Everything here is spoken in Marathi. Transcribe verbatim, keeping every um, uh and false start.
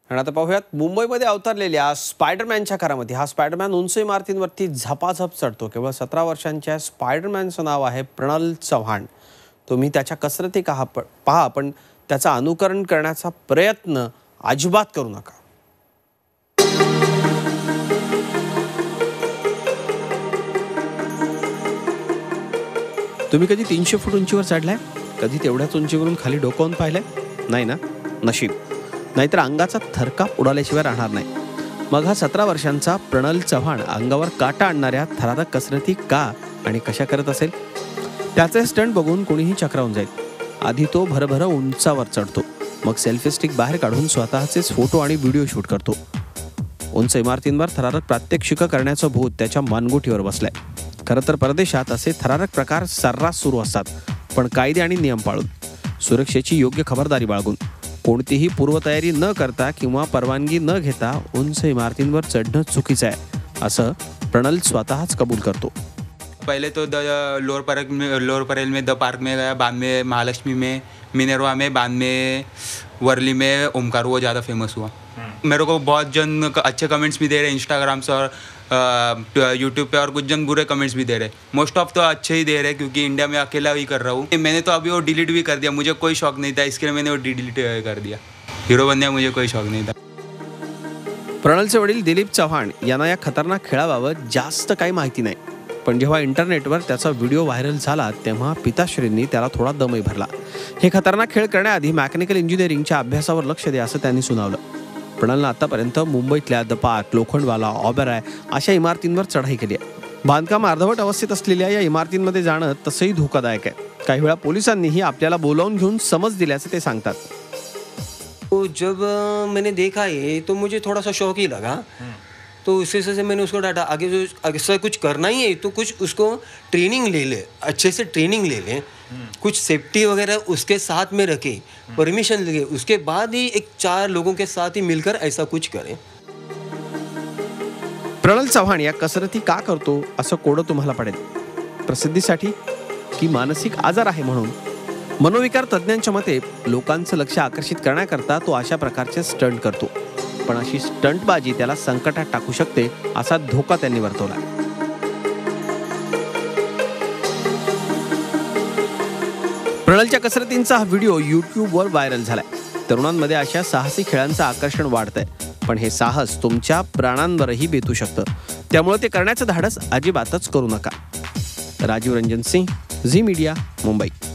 आणि आता पाहूयात मुंबईमध्ये अवतरलेल्या स्पायडरमॅनच्या कारमध्ये. हा स्पायडरमॅन उंच इमारतींवरती झपाझप चढतो. केवळ सतरा वर्षांच्या स्पायडरमॅनचं नाव आहे प्रणल चव्हाण. तुम्ही त्याच्या कसरती का पहा, पण त्याचं अनुकरण करण्याचा प्रयत्न अजिबात करू नका. तुम्ही कधी तीनशे फूट उंचीवर चढलाय? कधी तेवढ्याच उंचीवरून खाली डोकावून पाहिलंय? नाही ना? नशीब. नाहीतर अंगाचा थरकाप उडाल्याशिवाय राहणार नाही. मग हा सतरा वर्षांचा प्रणल चव्हाण अंगावर काटा आणणाऱ्या थरारक कसरती का आणि कशा करत असेल? त्याचे स्टंट बघून कोणीही चक्रावून जाईल. आधी तो भरभर उंचावर चढतो, मग सेल्फी स्टिक बाहेर काढून स्वतःचेच फोटो आणि व्हिडिओ शूट करतो. उंच इमारतींवर थरारक प्रात्यक्षिकं करण्याचं भूत त्याच्या मानगुटीवर बसलंय. खरं तर परदेशात असे थरारक प्रकार सर्रास सुरू असतात, पण कायदे आणि नियम पाळून, सुरक्षेची योग्य खबरदारी बाळगून, कोणतीही पूर्वतयारी न करता किंवा परवानगी न घेता उंच इमारतींवर चढणं चुकीचं आहे, असं प्रणल स्वतःच कबूल करतो. पहले तो द लोअर पार्क में लोअर परेल में द पार्क में गया, बाद में महालक्ष्मी में, मिनर्वा में, बाद में वर्ली में ओमकार, वो ज़्यादा फेमस हुआ. मेरे को बहुत जन अच्छे कमेंट्स भी दे रहे इंस्टाग्राम से और यूट्यूब पे, और कुछ जन बुरे कमेंट्स भी दे रहे. मोस्ट ऑफ तो अच्छे ही दे रहे क्योंकि इंडिया में अकेला ही कर रहा हूँ. मैंने तो अभी वो डिलीट भी कर दिया. मुझे कोई शौक नहीं था, इसके लिए मैंने वो डिलीट कर दिया. हीरो बनने का मुझे कोई शौक नहीं था. प्रणलचे वडील दिलीप चव्हाण यांना या खतरनाक खेळाबाबत जास्त काही माहिती नाही, पण जेव्हा इंटरनेटवर त्याचा व्हिडिओ व्हायरल झाला तेव्हा पिताश्रींनी त्याला थोडा दमही भरला. हे खतरनाक खेळ करण्याआधी मेकॅनिकल इंजिनिअरिंगच्या अभ्यासावर लक्ष द्या, असं त्यांनी सुनावलं. प्रणलनं आतापर्यंत मुंबईतल्या द पार्क, लोखंडवाला, ऑबेरॉय अशा इमारतींवर चढाई केली आहे. बांधकाम अर्धवट अवस्थेत असलेल्या या इमारतींमध्ये जाणं तसंही धोकादायक आहे. काही वेळा पोलिसांनीही आपल्याला बोलावून घेऊन समज दिल्याचं ते सांगतात. तो जब मैंने देखा ये तो मुझे थोड़ा सा शौक ही लगा, तो उस हिसाब से मैंने उसको डाटा आगे जो आगे से कुछ करना ही है तो कुछ उसको ट्रेनिंग ले ले, अच्छे से ट्रेनिंग ले ले, कुछ सेफ्टी वगैरह उसके साथ में रखे, परमिशन लगे, उसके बाद ही एक चार लोगों के साथ ही मिलकर ऐसा कुछ करें. प्रणल चव्हाण या कसरती का करतो असं कोडं तुम्हाला पडेल. प्रसिद्धीसाठी की मानसिक आजार आहे म्हणून? मनोविकार तज्ज्ञांच्या मते लोकांचं लक्ष आकर्षित करण्याकरता तो अशा प्रकारचे स्टंट करतो, पण अशी स्टंटबाजी त्याला संकटात टाकू शकते असा धोका त्यांनी वर्तवला. प्रणलच्या कसरतींचा हा व्हिडिओ यूट्यूबवर व्हायरल झालाय. तरुणांमध्ये अशा साहसी खेळांचं आकर्षण वाढतंय, पण हे साहस तुमच्या प्राणांवरही बेतू शकतं. त्यामुळे ते करण्याचं धाडस अजिबातच करू नका. राजीव रंजन सिंह, झी मीडिया, मुंबई.